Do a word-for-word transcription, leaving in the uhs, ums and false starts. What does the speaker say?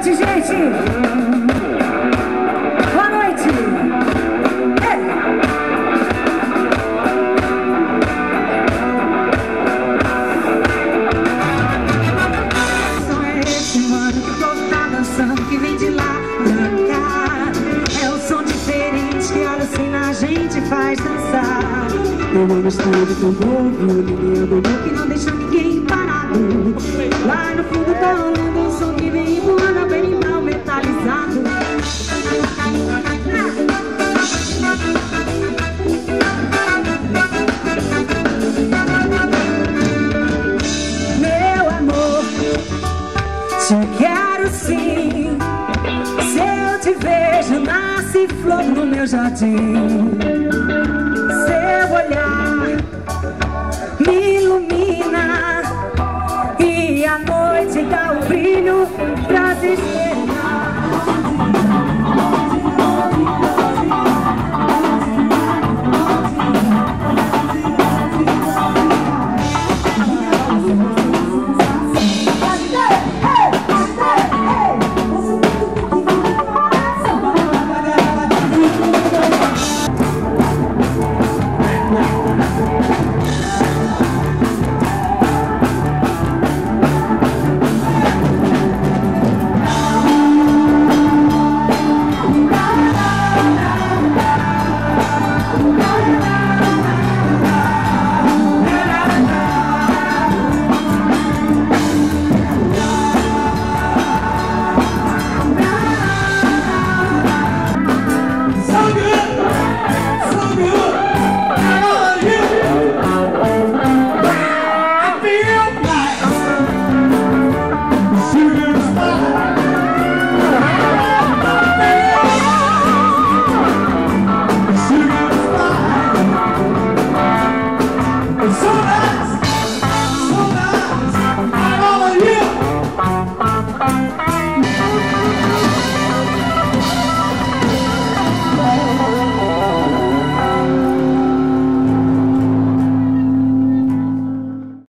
noite, gente! Boa noite! Ei. Só é esse mano que o povo tá dançando, que vem de lá pra cá. É o som diferente que alucina, a gente faz dançar. É uma mistura de tambor, violino, bebê que não deixa ninguém parado. Lá no fundo tá rolando um som que vem voando, bem mal metalizado. Meu amor, te quero sim. Se eu te vejo, nasce flor no meu jardim. Seu olhar me